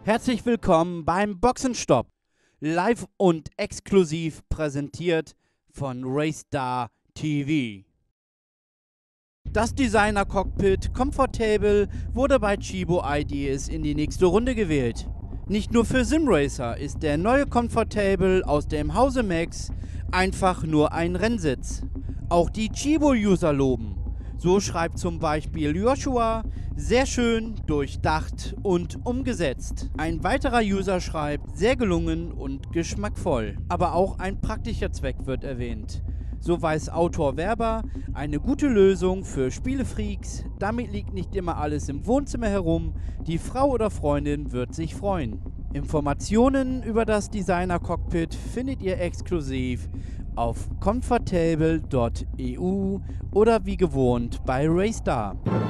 Herzlich willkommen beim Boxenstopp. Live und exklusiv präsentiert von Raystar TV. Das Designer-Cockpit Comfortable wurde bei Chibo Ideas in die nächste Runde gewählt. Nicht nur für Simracer ist der neue Comfortable aus dem Hause Max einfach nur ein Rennsitz. Auch die Chibo-User loben. So schreibt zum Beispiel Joshua: sehr schön, durchdacht und umgesetzt. Ein weiterer User schreibt: sehr gelungen und geschmackvoll. Aber auch ein praktischer Zweck wird erwähnt. So weiß Autor Werber: eine gute Lösung für Spielefreaks. Damit liegt nicht immer alles im Wohnzimmer herum. Die Frau oder Freundin wird sich freuen. Informationen über das Designer Cockpit findet ihr exklusiv auf comfortable.eu oder wie gewohnt bei Raystar.